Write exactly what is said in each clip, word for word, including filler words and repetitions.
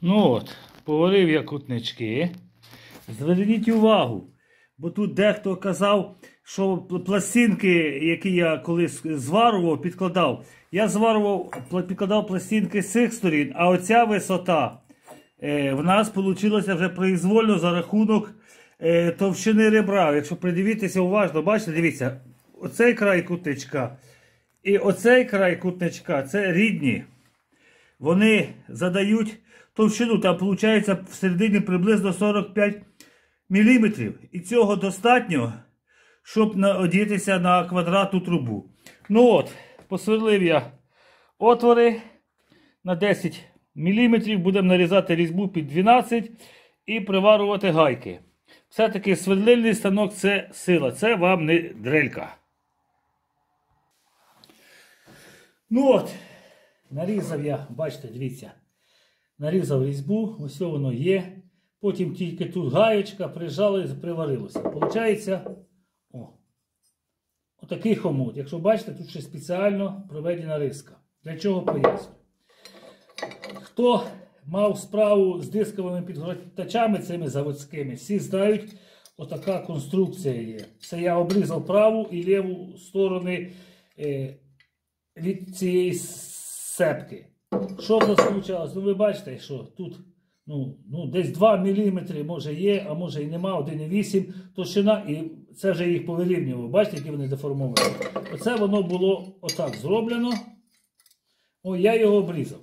Ну от, поварив я кутнички. Зверніть увагу, бо тут дехто казав, що пластинки, які я колись зварував, підкладав. Я зварував, підкладав пластинки з цих сторін, а оця висота е, в нас вийшла вже произвольно за рахунок е, товщини ребра. Якщо придивитися уважно, бачите, дивіться, оцей край кутничка і оцей край кутничка – це рідні. Вони задають товщину, там виходить всередині приблизно сорок п'ять міліметрів. І цього достатньо, щоб одітися на квадратну трубу. Ну от, посверлив я отвори на десять міліметрів, будемо нарізати різьбу під дванадцять і приварювати гайки. Все-таки сверлильний станок – це сила, це вам не дрелька. Ну от, нарізав я, бачите, дивіться, нарізав різьбу, ось воно є. Потім тільки тут гаєчка, прижали і приварилося. Получається, о, отакий хомут. Якщо бачите, тут ще спеціально проведена риска. Для чого поясню? Хто мав справу з дисковими підгортачами цими заводськими, всі знають, отака конструкція є. Це я обрізав праву і ліву сторони е, від цієї сепки. Що в нас вийшло? Ну ви бачите, що тут ну, ну, десь два міліметри може є, а може і нема, один і вісім товщина, і це вже їх повирівнював. Бачите, які вони деформовані? Оце воно було отак зроблено. О, я його обрізав.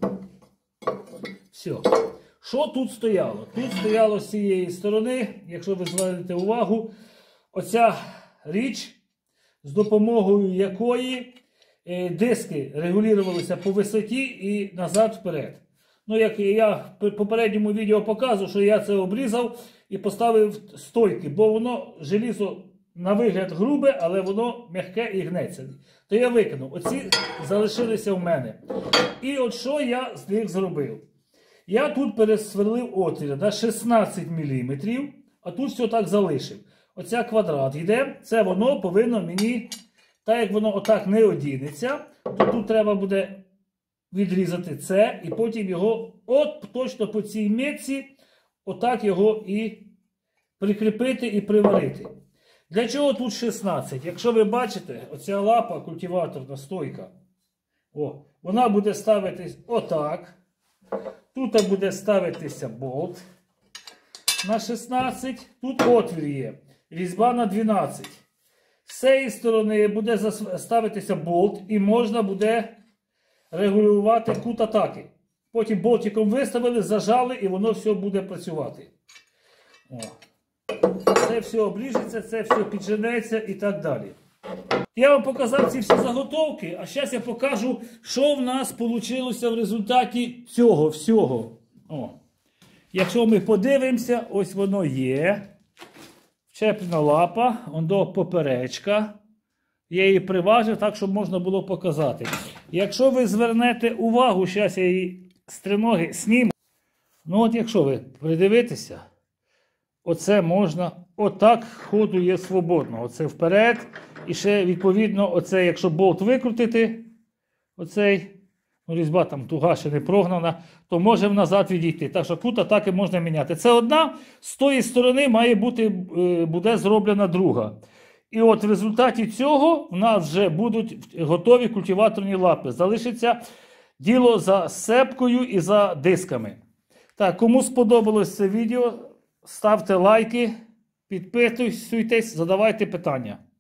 Все. Що тут стояло? Тут стояло з цієї сторони, якщо ви звернете увагу, оця річ, з допомогою якої е, диски регулювалися по висоті і назад-вперед. Ну, як я в попередньому відео показував, що я це обрізав і поставив стойки, бо воно желізо на вигляд грубе, але воно м'яке і гнеться. То я викинув. Оці залишилися в мене. І от що я з них зробив? Я тут пересверлив отвір на шістнадцять міліметрів, а тут все так залишив. Оця квадрат йде, це воно повинно мені, так як воно отак не одінеться, то тут треба буде відрізати це і потім його от точно по цій мітці отак його і прикріпити і приварити. Для чого тут шістнадцять? Якщо ви бачите, оця лапа, культиваторна стойка, о, вона буде ставитись отак. Тут буде ставитися болт на шістнадцять, тут отвір є, різьба на дванадцять. З цієї сторони буде ставитися болт і можна буде регулювати кут атаки. Потім болтиком виставили, зажали і воно все буде працювати. О. Це все обріжеться, це все підженеться і так далі. Я вам показав ці всі заготовки, а зараз я покажу, що в нас вийшло в результаті цього всього. О. Якщо ми подивимося, ось воно є. Вчеплена лапа, ондо поперечка. Я її приважив так, щоб можна було показати. Якщо ви звернете увагу, зараз я її з триноги зніму. Ну от якщо ви придивитеся, оце можна, отак ходу є свободно. Оце вперед. І ще відповідно, оце, якщо болт викрутити, оцей, ну різьба там туга ще не прогнана, то може назад відійти. Так що кут атаки можна міняти. Це одна, з тої сторони має бути, буде зроблена друга. І от в результаті цього в нас вже будуть готові культиваторні лапи. Залишиться діло за сепкою і за дисками. Так, кому сподобалось це відео, ставте лайки, підписуйтесь, задавайте питання.